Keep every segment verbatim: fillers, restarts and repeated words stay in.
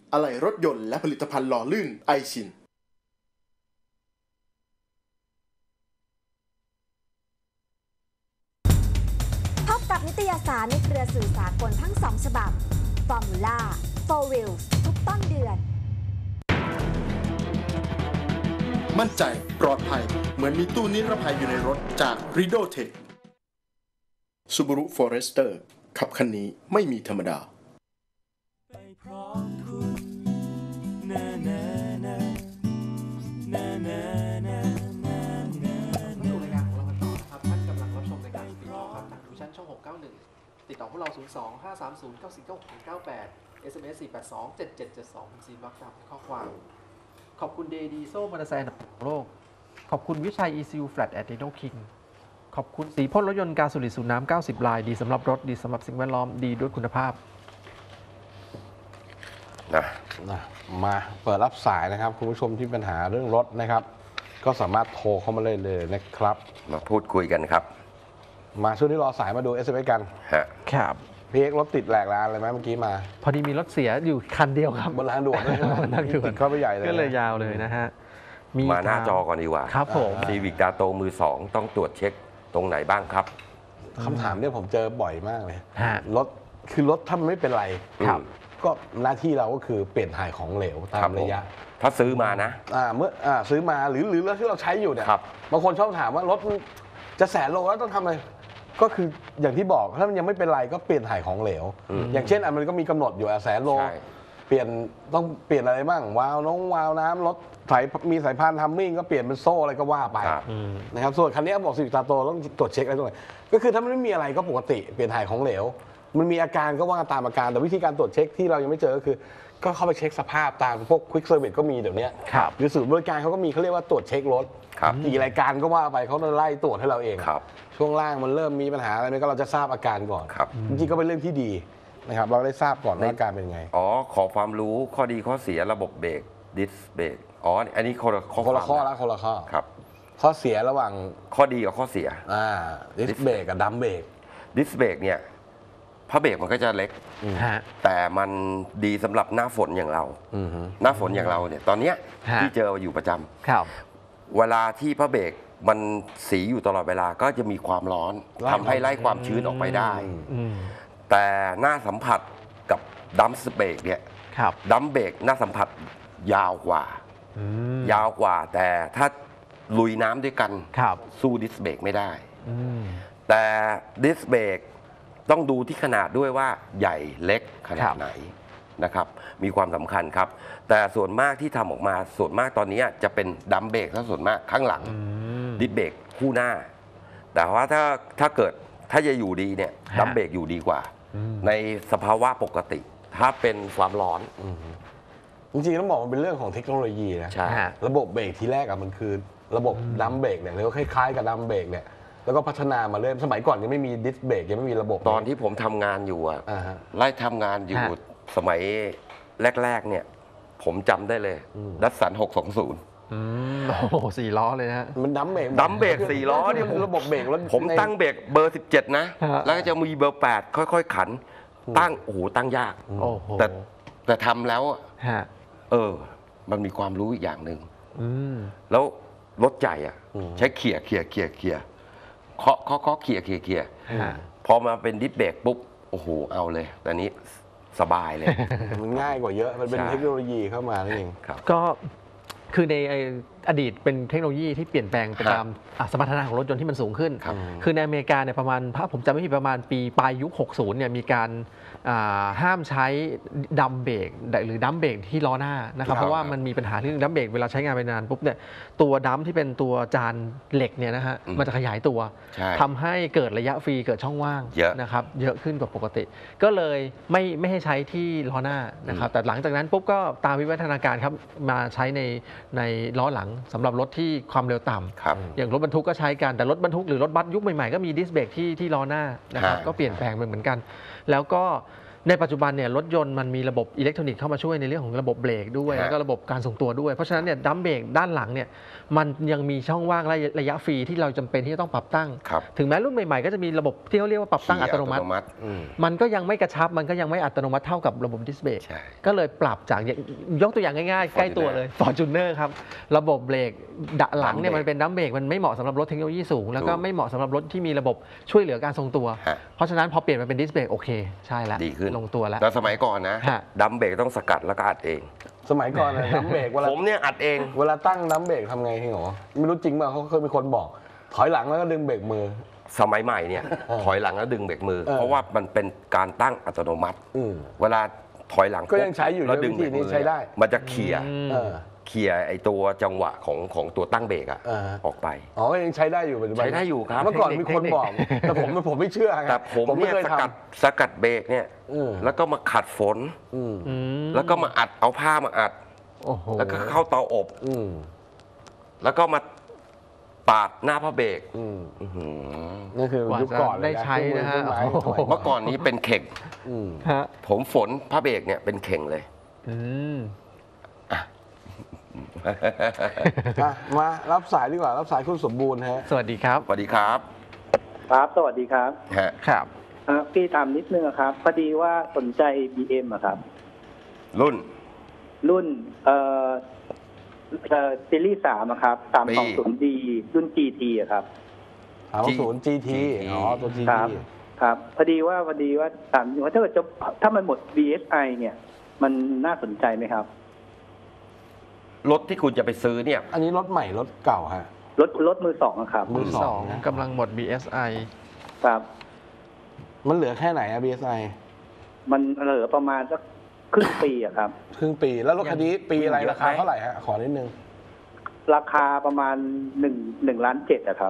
อะไหล่รถยนต์และผลิตภัณฑ์หล่อลื่นไอชินพบกับนิตยสารในเครือสื่อสากลทั้งสองฉบับ Formula โฟร์ Wheels ทุกต้นเดือนมั่นใจปลอดภัยเหมือนมีตู้นิรภัยอยู่ในรถจาก Rido Tech Subaru Forester ขับคันนี้ไม่มีธรรมดาช่องหกเก้าหนึ่งติดต่อพวกเราศูนย์ สอง ห้า สาม ศูนย์ เก้า สี่ เก้า หก เก้า แปด เอส เอ็ม เอส สี่ แปด สอง เจ็ด เจ็ด เจ็ด สองซีบักกับข้อความขอบคุณเดดีโซ่มอเตอร์ไซค์อันดับของโลกขอบคุณวิชัย อี ซี ยู Flat at Dino King ขอบคุณสีพ่นรถยนต์กาสูริสูน้ำเก้าสิบลายดีสำหรับรถดีสำหรับสิ่งแวดล้อมดีด้วยคุณภาพนะนะมาเปิดรับสายนะครับคุณผู้ชมที่ปัญหาเรื่องรถนะครับก็สามารถโทรเข้ามาเลยเลยนะครับมาพูดคุยกันครับมาช่วงที่รอสายมาดู เอส เอ็ม เอส กันฮะครับพี่เอกรถติดแหลกลานเลยไหมเมื่อกี้มาพอดีมีรถเสียอยู่คันเดียวครับบนทางด่วนเลยบนทางด่วนติดเข้าไปใหญ่เลยก็เลยยาวเลยนะฮะมาหน้าจอก่อนดีกว่าครับผมซีวิกดาโตมือสองต้องตรวจเช็คตรงไหนบ้างครับคำถามเนี่ยผมเจอบ่อยมากเลยรถคือรถถ้ามันไม่เป็นไรก็หน้าที่เราก็คือเปลี่ยนถ่ายของเหลวตามระยะถ้าซื้อมานะอ่าเมื่ออ่าซื้อมาหรือหรือรถที่เราใช้อยู่เนี่ยบางคนชอบถามว่ารถจะแสนโลแล้วต้องทำอะไรก็คืออย่างที่บอกถ้ามันยังไม่เป็นไรก็เปลี่ยนถ่ายของเหลวอย่างเช่นอันมันก็มีกำหนดอยู่แสนโลเปลี่ยนต้องเปลี่ยนอะไรบ้างวาล์วน้องวาล์วน้ำรถสายมีสายพานทัมมิ่งก็เปลี่ยนเป็นโซ่อะไรก็ว่าไปนะครับส่วนคันนี้บอกซีวิกตาโตต้องตรวจเช็คอะไรตรงไหนก็คือถ้ามันไม่มีอะไรก็ปกติเปลี่ยนถ่ายของเหลวมันมีอาการก็ว่าตามอาการแต่วิธีการตรวจเช็คที่เรายังไม่เจอก็คือก็เข้าไปเช็คสภาพตามพวกควิกเซอร์วิสก็มีเดี๋ยวนี้หรือศูนย์บริการเขาก็มีเขาเรียกว่าตรวจเช็ครถกี่รายการก็ว่าไปเขาจะไล่ตรวจให้เราเองช่วงล่างมันเริ่มมีปัญหาอะไรก็เราจะทราบอาการก่อนจริงๆก็เป็นเรื่องที่ดีนะครับเราได้ทราบก่อนว่าอาการเป็นไงอ๋อขอความรู้ข้อดีข้อเสียระบบเบรกดิสเบรกอ๋ออันนี้คนละข้อคนละข้อละคนละข้อครับข้อเสียระหว่างข้อดีกับข้อเสียอ่าดิสเบรกกับดัมเบรกดิสเบรกเนี่ยพระเบรกมันก็จะเล็กแต่มันดีสำหรับหน้าฝนอย่างเราหน้าฝนอย่างเราเนี่ยตอนเนี้ยที่เจออยู่ประจำเวลาที่พระเบรกมันสีอยู่ตลอดเวลาก็จะมีความร้อนทำให้ไล่ความชื้นออกไปได้แต่หน้าสัมผัสกับดัมเบรกเนี่ยดัมเบรกหน้าสัมผัสยาวกว่ายาวกว่าแต่ถ้าลุยน้ำด้วยกันสู้ดิสเบรกไม่ได้แต่ดิสเบรกต้องดูที่ขนาดด้วยว่าใหญ่เล็กขนาดไหนนะครับมีความสำคัญครับแต่ส่วนมากที่ทำออกมาส่วนมากตอนนี้จะเป็นดัมเบรกถ้าส่วนมากข้างหลังดิสเบรกคู่หน้าแต่ว่าถ้าถ้าเกิดถ้าจะอยู่ดีเนี่ยดัมเบรกอยู่ดีกว่าในสภาวะปกติถ้าเป็นความร้อนจริงๆต้องบอกมันเป็นเรื่องของเทคโนโลยีนะระบบเบรกที่แรกอะมันคือระบบดัมเบรกเนี่ยแล้วคล้ายๆกับดัมเบรกเนี่ยแล้วก็พัฒนามาเรื่อยสมัยก่อนยังไม่มีดิสเบรกยังไม่มีระบบตอนที่ผมทำงานอยู่อะไล่ทำงานอยู่สมัยแรกๆเนี่ยผมจำได้เลยดัสสันหกสองศูนย์โอ้โหสี่ล้อเลยนะมันดัมเบรกดัมเบรกสี่ล้อเนี่ยระบบเบรกแล้วผมตั้งเบรกเบอร์สิบเจ็ดนะแล้วก็จะมีเบอร์แปดค่อยๆขันตั้งโอ้โหตั้งยากแต่แต่ทำแล้วเออมันมีความรู้อีกอย่างหนึ่งแล้วรถใหญ่อะใช้เขี่ยเขี่ยเขี่ยเขี่ยเคาะเคาะเคาะเขี่ยเขี่ยเขี่ยพอมาเป็นดิสเบรกปุ๊บโอ้โหเอาเลยแต่นี้สบายเลยมันง่ายกว่าเยอะมันเป็นเทคโนโลยีเข้ามานั่นเองก็คือในอดีตเป็นเทคโนโลยีที่เปลี่ยนแปลงไปตามสมรรถนะของรถยนต์ที่มันสูงขึ้นคือในอเมริกาเนี่ยประมาณถ้าผมจำไม่ผิดประมาณปีปลายยุคหกสิบเนี่ยมีการห้ามใช้ดัมเบรกหรือดัมเบรกที่ล้อหน้านะครับเพราะว่ามันมีปัญหาที่ดัมเบรกเวลาใช้งานไปนานปุ๊บเนี่ยตัวดัมที่เป็นตัวจานเหล็กเนี่ยนะฮะมันจะขยายตัวทำให้เกิดระยะฟรีเกิดช่องว่างนะครับเยอะขึ้นกว่าปกติก็เลยไม่ไม่ให้ใช้ที่ล้อหน้านะครับแต่หลังจากนั้นปุ๊บก็ตามวิวัฒนาการครับมาใช้ในในล้อหลังสำหรับรถที่ความเร็วต่ำอย่างรถบรรทุกก็ใช้กันแต่รถบรรทุกหรือรถบัสยุคใหม่ๆก็มีดิสเบรกที่ที่ล้อหน้านะครับก็เปลี่ยนแปลงไปเหมือนกันแล้วก็ในปัจจุบันเนี่ยรถยนต์มันมีระบบอิเล็กทรอนิกส์เข้ามาช่วยในเรื่องของระบบเบรกด้วยฮะแล้วก็ระบบการทรงตัวด้วยเพราะฉะนั้นเนี่ยดัมเบรกด้านหลังเนี่ยมันยังมีช่องว่างและระยะฟรีที่เราจำเป็นที่จะต้องปรับตั้งครับถึงแม้รุ่นใหม่ๆก็จะมีระบบที่เขาเรียกว่าปรับตั้งอัตโนมัติอืมมันก็ยังไม่กระชับมันก็ยังไม่อัตโนมัติเท่ากับระบบดิสเบรกใช่ก็เลยปรับจากอย่างยกตัวอย่างง่ายๆ ใกล้ตัวเลย Fortuner ครับระบบเบรกดะหลังเนี่ยมันเป็นดัมเบรกมันไม่เหมาะสำหรับรถเทคโนโลยีสูงแล้วก็ไม่เหมาะสำหรับรถที่มีระบบช่วยเหลือการทรงตัวฮะเพราะฉะนั้นพอเปลี่ยนมาเป็นดิสเบรกโอเคใช่แล้วดีขึ้นลงตัวแล้วแต่สมัยก่อนนะฮะดัมเบรกต้องสกัดแล้วก็อัดเองสมัยก่อนนะน้ำเบรกเวลาผมเนี่ยอัดเองเวลาตั้งน้ำเบรกทำไงพี่หรอไม่รู้จริงป่ะเขาเคยมีคนบอก ถอยหลังแล้วก็ดึงเบรกมือสมัยใหม่เนี่ยเออถอยหลังแล้วดึงเบรกมือเออเพราะว่ามันเป็นการตั้งอัตโนมัติอืมเวลาถอยหลังก็ยังใช้อยู่แล้วดึงวิธีนี้เบรกมือใช้ได้มันจะเขี่ยอืมเออเขี่ยไอตัวจังหวะของของตัวตั้งเบรกอะเออออกไปอ๋อก็ยังใช้ได้อยู่ปัจจุบันใช้ได้อยู่ครับเมื่อก่อนเทคนิมีคคนบอก แต่ผมผมไม่เชื่อไงแต่ผมไม่เนี่ยเคยสทกัดสกัดเบรกเนี่ยำอืมแล้วก็มาขัดฝนอืมอืมแล้วก็มาอัดเอาผ้ามาอัดโอ้โหแล้วก็เข้าเตาอบอืมแล้วก็มาปาดหน้าผ้าเบรกอืมอื้อหือนั่นคือยุคก่อนเลยได้ใช้นะฮะเครื่องมือเครื่องไม้สมัยเมื่อก่อนนี้เป็นเข่งอืมฮะผมฝนผ้าเบรกเนี่ยเป็นเข่งเลยอืมอ่ะมารับสายดีกว่ารับสายคุณสมบูรณ์ฮะสวัสดีครับสวัสดีครับครับ สวัสดีครับฮะครับอ่าพี่ถามนิดนึงอะครับ พอดีว่าสนใจ บี เอ็ม อะครับรุ่นรุ่นเอ่อเอ่อซีรีส์สามอะครับสามสองศูนย์ดีรุ่น จี ที อะครับสามศูนย์ จี ที อ๋อ ตัว จีครัทีบ ครับ พอดีว่าพอดีว่าถามว่าถ้าเกิดจะถ้ามันหมด บี เอส ไอ เนี่ย มันน่าสนใจไหมครับรถที่คุณจะไปซื้อเนี่ยอันนี้รถใหม่รถเก่าฮะรถรถมือสองอะครับมือสองกำลังหมด บี เอส ไอครับมันเหลือแค่ไหนอะ บี เอส ไอมันเหลือประมาณสักครึ่งปีอะครับครึ่งปี แล้วรถคันนี้ปีอะไรเยอะราคาไหมเท่าไหร่ฮะ ขอนิดนึงราคาประมาณหนึ่งหนึ่งล้านเจ็ดอะครับ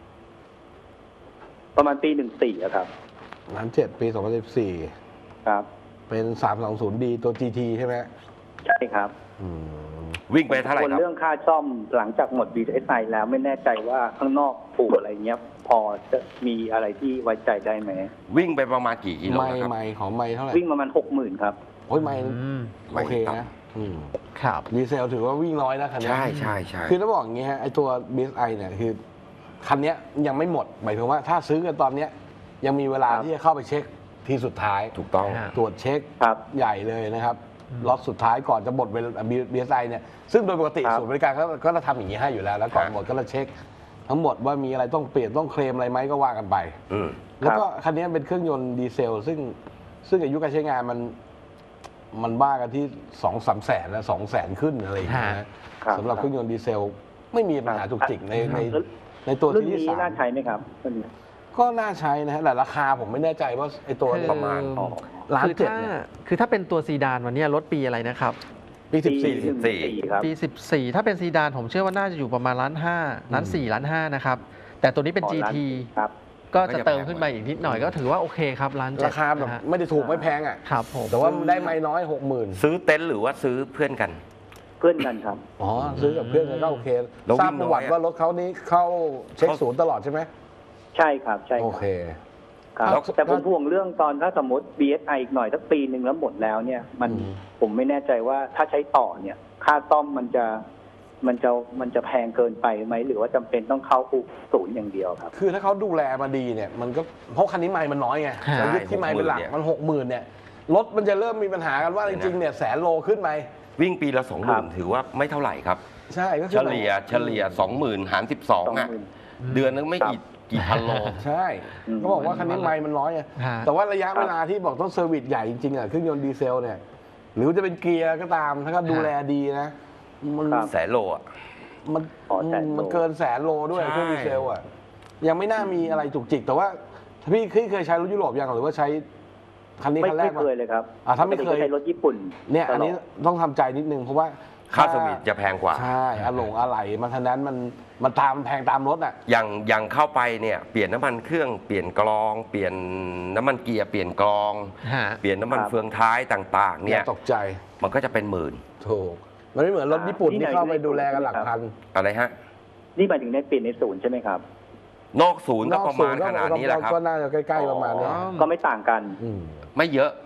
ประมาณปีหนึ่งสี่อะครับล้านเจ็ดปีสองพันสิบสี่ครับเป็นสามสองศูนย์ดี ตัว จี ที ใช่ไหมใช่ครับอืมวิ่งไปเท่าไหร่ส่วนครับเรื่องค่าซ่อมหลังจากหมด บี เอส ไอ แล้วไม่แน่ใจว่าข้างนอกปูอะไรเงี้ย พอจะมีอะไรที่ไว้ใจได้ไหมวิ่งไปประมาณกี่กิโลไม่นะครับไม่ของไม่เท่าไหร่วิ่งประมาณหกหมื่นครับโอ้ยไม่อืมโอเคนะอืมครับดีเซลถือว่าวิ่งน้อยนะคันนี้ใช่ใช่ใช่คือต้องบอกอย่างงี้ฮะไอตัว บี เอส ไอ เนี่ยคือคันเนี้ยยังไม่หมดหมายถึงว่าถ้าซื้อกันตอนเนี้ยยังมีเวลาครับที่จะเข้าไปเช็คทีสุดท้ายถูกต้องฮะตรวจเช็คครับใหญ่เลยนะครับล็อตสุดท้ายก่อนจะหมดเวลา บี เอส ไอ เนี่ยซึ่งโดยปกติครับศูนย์บริการก็ก็จะทำอย่างนี้ให้อยู่แล้ว แล้วก่อนครับหมดก็จะเช็ค ทั้งหมดว่ามีอะไรต้องเปลี่ยนต้องเคลมอะไรไหมก็ว่ากันไปอืมแล้วก็คันนี้เป็นเครื่องยนต์ดีเซล ซึ่งซึ่งอายุการใช้งานมันมันบ้ากันที่สองสามแสนนะสองแสนขึ้นอะไรอย่างเงี้ยนะครับ สำหรับเครื่องยนต์ดีเซล ไม่มีปัญหาจุกจิกในในในตัวรุ่นที่นี้สามน่าใช้ไหมครับรุ่นนี้ก็น่าใช้นะฮะแต่ราคาผมไม่แน่ใจว่าไอตัวคือประมาณอ๋อล้านคือเจ็ดถ้าเนี่ยคือถ้าเป็นตัวซีดานวันเนี้ยรถปีอะไรนะครับปีสิบสี่หนึ่งสี่ครับปี สิบสี่ ถ้าเป็นซีดานผมเชื่อว่าน่าจะอยู่ประมาณล้านห้าล้านสี่ล้านห้านะครับ แต่ตัวนี้เป็นอ๋อจีล้านทีครับก็จะเติมขึ้นมาอีกนิดหน่อยก็ถือว่าโอเคครับล้านเจ็ดราคาแบบนะฮะไม่ได้ถูกไม่แพงอ่ะครับผมแต่ว่ามันได้ไม่น้อยหกหมื่นซื้อเต็นท์หรือว่าซื้อเพื่อนกันเพื่อนกันครับอ๋อซื้อกับเพื่อนกันก็โอเคแล้วทวิ่ราบงประวัติน้อยอะว่ารถเขานี้เข้าเช็คศูนย์ตลอดใช่ไหมใช่ครับ ใช่คโอรับเคครับแล้วแต่ผมห่วงเรื่องตอนถ้าสมมติ บี เอส ไอ อีกหน่อยสักปีหนึ่งแล้วหมดแล้วเนี่ย มันอืมผมไม่แน่ใจว่าถ้าใช้ต่อเนี่ย ค่าซ่อมมันจะมันจะมันจะแพงเกินไปไหมหรือว่าจำเป็นต้องเข้าศูนย์อย่างเดียวครับคือถ้าเขาดูแลมาดีเนี่ยมันก็เพราะคันนี้ไม่มันน้อยไงใช่แต่ยุคที่ไม่เป็นหลักมันหกหมื่นเนี่ยรถมันจะเริ่มมีปัญหากันว่าจริงๆเนี่ยแสนโลขึ้นไหมวิ่งปีละสองหครัมื่นบถือว่าไม่เท่าไหร่ครับใช่ก็คืเฉอลี่ยเฉลี่ยสองหมื่นหารสิบสองอ่ะสองหมื่นเดือนนึงไม่กี่กี่พันโลใช่อืมเขาบอกว่าคันนี้ไม่มันน้อยไงฮะแต่ว่าระยะเวลาที่บอกต้องเซอร์วิสใหญ่จริงๆอ่ะเครื่องยนต์ดีเซลเนี่ยหรือจะเป็นเกียร์ก็ตามถ้าก็ดูแลดีนะมันครับแสนโลอ่ะมันอ๋อแสนโลมันเกินแสนโลด้วยใช่เครื่องดีเซลอ่ะยังไม่น่ามีอะไรจุกจิกแต่ว่าพี่พี่เคยใช้รถยุโรปยังหรือว่าใช้คันนี้ไม่คันแรไม่กมาเคยเลยครับอ่ะถ้าไม่เคยปกติจะใช้รถญี่ปุ่นเนี่ยอันนี้ตลดต้องทำใจนิดนึงเพราะว่าค่าสวิตจะแพงกว่าใช่อะหลงอะไหล่มันทันนั้นมันมันตามแพงตามรถอ่ะอย่างอย่างเข้าไปเนี่ยเปลี่ยนน้ำมันเครื่องเปลี่ยนกรอง เปลี่ยนน้ำมันเกียร์เปลี่ยนกรองฮะเปลี่ยนน้ำมันครับเฟืองท้ายต่าง ๆ เนี่ยตกใจมันก็จะเป็นหมื่นถูกมันไม่เหมือนรถญี่ปุ่นอ่าที่เข้าไปดูแลกันหลักพันอะไรฮะนี่หมายถึงในเปลี่ยนในศูนย์ใช่ไหมครับนอกศูนย์ก็ประมาณขนาดนี้แหละครับก็น่าจะใกล้ๆประมาณนี้อ๋อก็ไม่ต่างกันอืมไม่เยอะ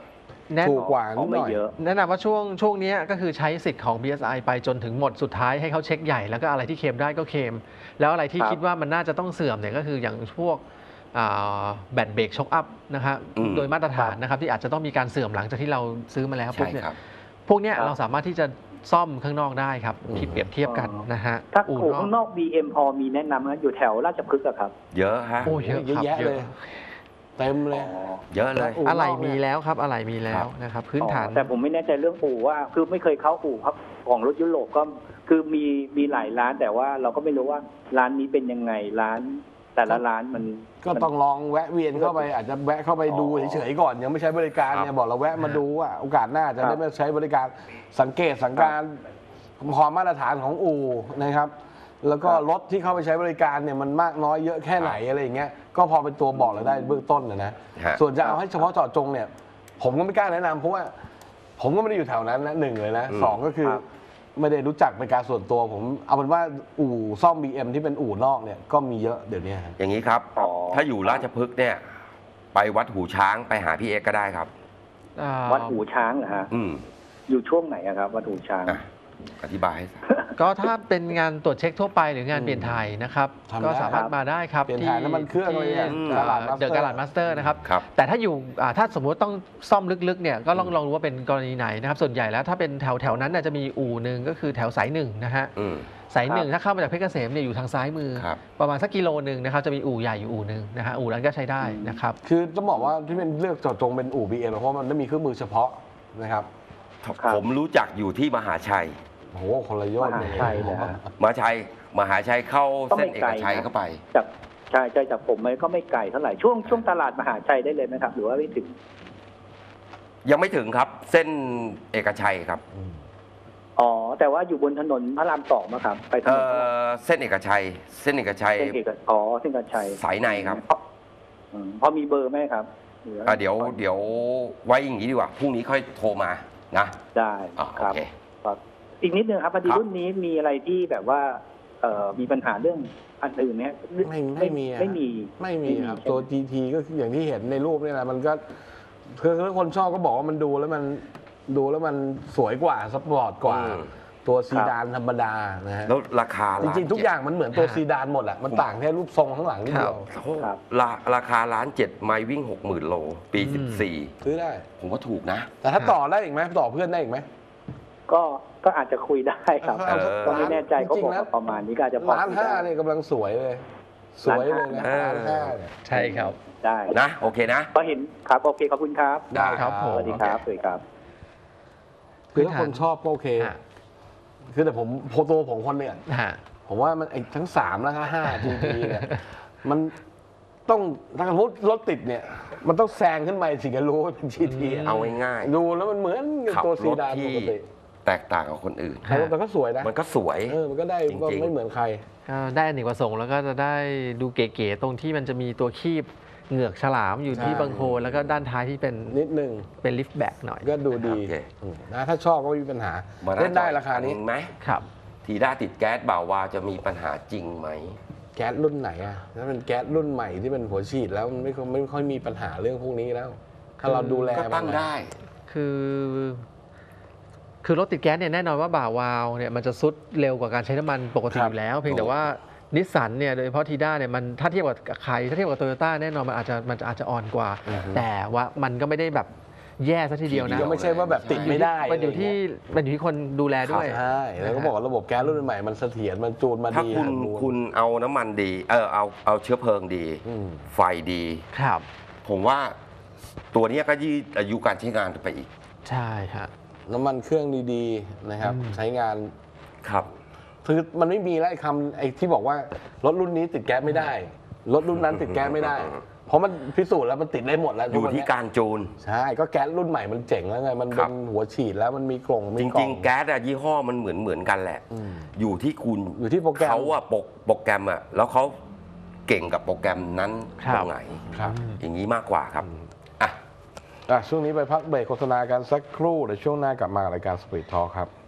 ถูกกว่านิอ๋อดหไม่น่อยเยอะแนะนำว่าช่วงช่วงนี้ก็คือใช้สิทธิ์ของ บี เอส ไอ ไปจนถึงหมดสุดท้ายให้เขาเช็คใหญ่แล้วก็อะไรที่เคลมได้ก็เคลมแล้วอะไรที่ครับคิดว่ามันน่าจะต้องเสื่อมเนี่ยก็คืออย่างพวกแบตเบรกช็อคอัพนะครับอืมโดยมาตรฐานนะครับที่อาจจะต้องมีการเสื่อมหลังจากที่เราซื้อมาแล้วปุ๊บใช่เนี่ยครับพวกเนี้ยครับเราสามารถที่จะซ่อมข้างนอกได้ครับอืมที่เปรียบเทียบกันอ๋อนะฮะถ้าอู่อู่ข้างนอก บี เอ็ม พอมีแนะนำนะอยู่แถวราชพฤกษ์อะครับเยอะฮะโอ้เยอะเยอะครับแยะเยเลยอะเต็มเลยอ๋อเยอะเลยอู่อะไรนอกเนี่ยมีแล้วครับอะไรมีแล้ครัวบนะครับพื้นฐานอ๋อแต่ผมไม่แน่ใจเรื่องอู่ว่า คือไม่เคยเข้าอู่ครับของรถยุโรปก็คือมีมีหลายร้าน แต่ว่าเราก็ไม่รู้ว่าร้านนี้เป็นยังไงร้าน แต่ละร้านมันก็ต้องลองแวะเวียนเข้าไปอาจจะแวะเข้าไปดูอ๋อเฉยๆก่อนยังไม่ใช้บริการครับเนี่ยบอกเราแวะมาดูว่าโอกาสหน้าจะครัได้บมาใช้บริการสังเกตสังการความมาตรฐานของอู่นะครับ แล้วก็ครับรถที่เข้าไปใช้บริการเนี่ยมันมากน้อยเยอะแค่ไหนอะไรอย่างเงี้ยก็พอเป็นตัวบอกเราได้เบื้องต้นนะนะฮะส่วนจะเอาให้เฉพาะเจาะจงเนี่ย ผมก็ไม่กล้าแนะนำเพราะว่าผมก็ไม่ได้อยู่แถวนั้นนะหนึ่งเลยนะอืมสองก็คือครับไม่ได้รู้จักเป็นการส่วนตัว ผมเอาเป็นว่าอู่ซ่อม บี เอ็ม ที่เป็นอู่นอกเนี่ยก็มีเยอะเดี๋ยวนี้ครับอย่างนี้ครับอ๋อถ้าอยู่ราชพฤกษ์เนี่ย ไปวัดหูช้างไปหาพี่เอกก็ได้ครับอ่าวัดหูช้างเหรอฮะอืมอยู่ช่วงไหนอะครับ วัดหูช้างอ่ะอธิบายให้ทราบก็ถ้าเป็นงานตรวจเช็คทั่วไปหรืองานเปลี่ยนถ่ายนะครับทำได้ก็สามารถมาได้ครับเปลี่ยนถ่ายน้ำมันเครื่องอะไรอย่างอืมเดอะการ์ดมาสเตอร์นะครับครับแต่ถ้าอยู่อ่าถ้าสมมุติต้องซ่อมลึกๆเนี่ยก็ลองลองดูว่าเป็นกรณีไหนนะครับ ส่วนใหญ่แล้วถ้าเป็นแถวแถวนั้นน่ะจะมีอู่หนึ่งก็คือแถวสายหนึ่งนะฮะอืมสายหนึ่งถ้าเข้ามาจากเพชรเกษมเนี่ยอยู่ทางซ้ายมือครับประมาณสักกิโลหนึ่งนะครับจะมีอู่ใหญ่อยู่อู่หนึ่งนะฮะอู่นั้นก็ใช้ได้นะครับคือต้องบอกว่าที่เป็นเลือกเจาะจงเป็นอู่ บี เอ็ม เพราะมันไม่มีเครื่องมือเฉพาะนะครับผมรู้จักอยู่ที่มหาชัยโอ้โหคนละยอดมหาชัยเลยฮะมหาชัย มหาชัยเข้าก็เส้ไม่นเอไกลกชัยนะเข้าไปจากใช่ใช่จากผมมันก็ไม่ไกลเท่าไหร่ช่วงช่วงตลาดมหาชัยได้เลยไหมครับ หรือว่าไม่ถึงยังไม่ถึงครับ เส้นเอกชัยครับอ๋อ แต่ว่าอยู่บนถนนพระรามสองมาครับ ไปถเอนนอเส้นเอกชัย เส้นเอกชัยเส้นเอกอ๋อเส้นกระชัยสายในครับอืมพอมีเบอร์ไหมครับหรือว่าอ่ะเดี๋ยวเดี๋ยวไว้อย่างนี้ดีกว่าพรุ่งนี้ค่อยโทรมานะได้อ่ะครับโอเคครับ อีกนิดนึงครับพอดีครับรุ่นนี้มีอะไรที่แบบว่า เอ่อมีปัญหาเรื่องอันอื่นไหมฮะไม่ไม่มีอะไม่มีไม่มีครับใช่ไหตัว จี ที ก็คืออย่างที่เห็นในรูปนี่แหละมันก็คือถ้าคนชอบก็บอกว่ามันดูแล้วมันดูแล้วมันสวยกว่าสปอร์ตกว่าอืมตัวซีดานธรรมดานะฮะแล้วราคาจล้านริงๆทุกอย่างมันเหมือนตัวซีดานหมดแหละมันต่างแค่รูปทรงข้างหลังนิดเดียวโอ้โหครับราราคาล้านเจ็ดไมล์วิ่งหกหมื่นโล ปีอืมสิบสี่ซื้อได้ผมว่าถูกนะแต่ถ้าต่อได้อีกไหมต่อเพื่อนได้อีกไหมก็ก็อาจจะคุยได้ครับเออก็ไม่แน่ใจเขาจริบงอกๆนะว่าประมาณนี้ก็อาจจะพอล้านคุยห้าได้เนี่ยกำลังสวยเลย สวยเลยนะล้าล้าน นห้าห้าเนี่ยใช่ครับได้นะ โอเคนะก็เห็นครับโอเคขอบคุณครับได้ครับผมสวัสดีครับสวัสดีครับคือถ้าคนชอบก็โอเคฮะคือแต่ผมโพตัวผมคนเนี่ยฮะผมว่ามันไอ้ทั้งสามแล้วก็ห้าจีทีเนี่ยมันต้องถ้าสมมติรถติดเนี่ย มันต้องแซงขึ้นไปถึงจะรู้ว่าเป็นจีทีเอาง่ายดูแล้วมันเหมือนๆขับตัวรซีถดานที่ปกติแตกต่างกับคนอื่นฮะแต่ก็สวยนะมันก็สวยเออมันก็ได้จริงๆก็ไม่เหมือนใครก็ได้อเนกประสงค์แล้วก็จะได้ดูเก๋ๆตรงที่มันจะมีตัวคีบเหงือกฉลามอยู่ที่ใช่บังโคลนแล้วก็ด้านท้ายที่เป็นนิดนึงเป็นลิฟต์แบ็กหน่อยก็ดูดีโอเคอืมนะถ้าชอบก็ไม่มีปัญหามาเล่นได้ราคานี้จอยอัไหมครับทีด้าติดแก๊สบ่าววาจะมีปัญหาจริงไหมแก๊สรุ่นไหนอ่ะถ้าเป็นแก๊สรุ่นใหม่ที่เป็นหัวฉีดแล้วมันไม่ค่อยไม่ค่อยมีปัญหาเรื่องพวกนี้แล้ว ถ้าเราดูแลก็ตั้งมันนะได้คือ คือรถติดแก๊สเนี่ยแน่นอนว่าบ่าวาล์วเนี่ยมันจะซุดเร็วกว่าการใช้น้ำมันปกติครับอยู่แล้ว เพียงแต่ว่านิสสันเนี่ยโดยเฉพาะทีด้าเนี่ยมันถ้าเทียบกับใครถ้าเทียบกับโตโยต้าแน่นอนมันอาจจะมันอาจจะอ่อนกว่าอือฮึแต่ว่ามันก็ไม่ได้แบบแย่ซะทีเดียวนะทีเดีก็ไม่ใช่ว่าแบบติดไม่ได้มันอยู่ที่มันอยู่ที่คนดูแลด้วยใช่แล้วก็บอกว่าระบบแก๊สรุ่นใหม่มันเสถียรมันจูนมาถ้าดีคุณสมบูรณ์คุณเอาน้ำมันดี เออเอาเอาเชื้อเพลิงดีอืมไฟดีครับผมว่าตัวเนี้ยก็ยืดอายุการใช้งานไปอีกใช่ฮะน้ำมันเครื่องดีๆนะครับอืมใช้งานครับคือมันไม่มีแล้วไอ้คำไอ้ที่บอกว่ารถรุ่นนี้ติดแก๊สไม่ได้รถรุ่นนั้นติดแก๊สไม่ได้ เพราะมันพิสูจน์แล้วมันติดได้หมดแล้วอยู่ที่การจูนใช่ก็แก๊สรุ่นใหม่มันเจ๋งแล้วไงมันครัเป็บนหัวฉีดแล้วมันมีกล่องมีจกล่ริองง ๆ แก๊สอะยี่ห้อมันเหมือนเหมือนกันแหละอืมอยู่ที่คุณอยู่ที่โปรแกรมเขาอะโปรโปรแกรมอะแล้วเขาเก่งกับโปรแกรมนั้นครัตบรงไหนครับอย่างนี้มากกว่าครับอ่ะอ่ะช่วงนี้ไปพักเบรกโฆษณากันสักครู่เดี๋ยวช่วงหน้ากลับมารายการสปีดทอล์คครับ